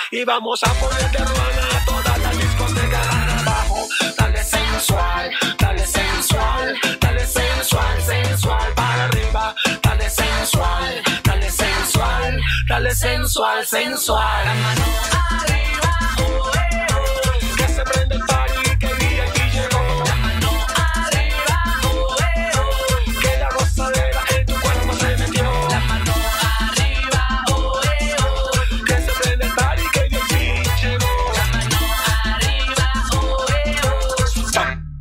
y vamos a poner de ruana a toda la discoteca. Abajo, dale sensual, dale sensual, dale sensual, sensual. Para arriba, dale sensual, dale sensual, dale sensual, sensual. La mano arriba, oh, oh. Que se prende el party, que VIP llegó. La mano arriba, oh, oh. Que la gozadera en tu cuerpo se metió. La mano arriba, oh, oh. Que se prende el party, que VIP llegó. La mano arriba, oh, oh.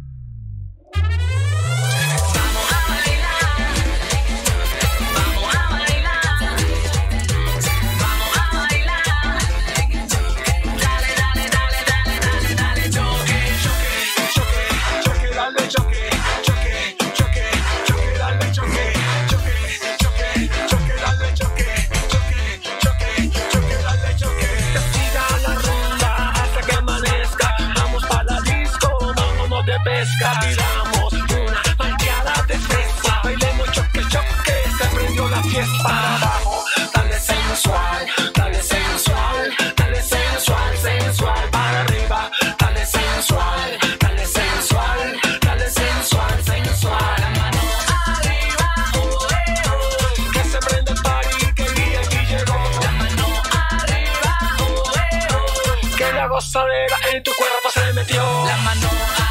Vamos a bailar, vamos a bailar, vamos a bailar. Dale, dale, dale, dale, dale, dale, choque, choque, Choque, choque, dale choque, choque, choque, choque, dale choque, choque, choque, choque, dale choque, choque, choque, choque, dale choque. Que siga la rumba hasta que amanezca. Vamos pa' la disco, vámonos de pesca. Tiramos una malteada de fresa. Bailemos choque, choque, se prendió la fiesta. Abajo, dale sensual, dale sensual, dale sensual, sensual. Para arriba, dale sensual, dale sensual, dale sensual, sensual. la mano arriba, oh, oh. Que se prende el party, que VIP llegó. La mano arriba, oh, oh. Que la gozadera en tu cuerpo se metió. La mano